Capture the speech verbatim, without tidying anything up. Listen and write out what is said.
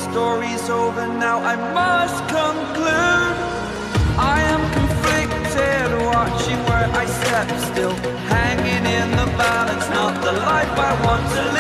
story's over now, I must conclude. I am conflicted, watching where I step still, hanging in the balance, not the life I want to live.